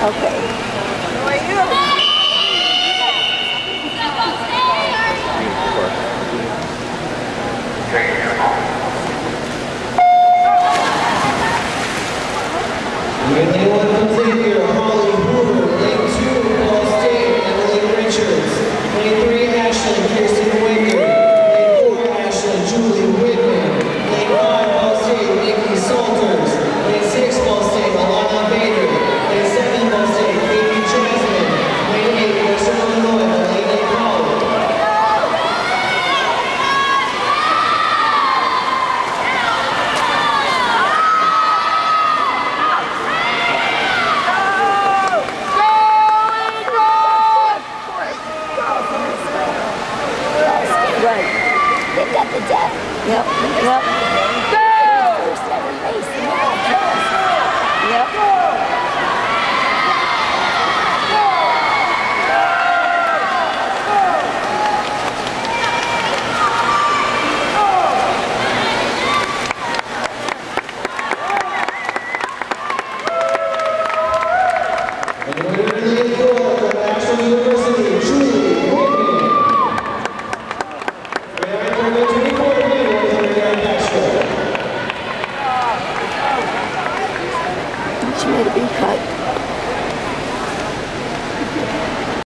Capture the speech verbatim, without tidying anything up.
Okay. How are you? Lane one complete here. Holly Hoover. Lane two, Ball State, Emily Richards. Lane three, Ashley Kirsten Winger. Lane four, Ashley Julie Whitman. Lane five, Ball State, Nikki Salters. Lane six, Ball State, Alana Bader. Lane seven, Ball State, Katie Jasmine. Lane eight, Western Illinois, Elena Powell. Right. They've got the death. Yep. Yep. Go! First ever race. Yep. And the winner in lane four from National University, Julie Whitman. She made a big cut.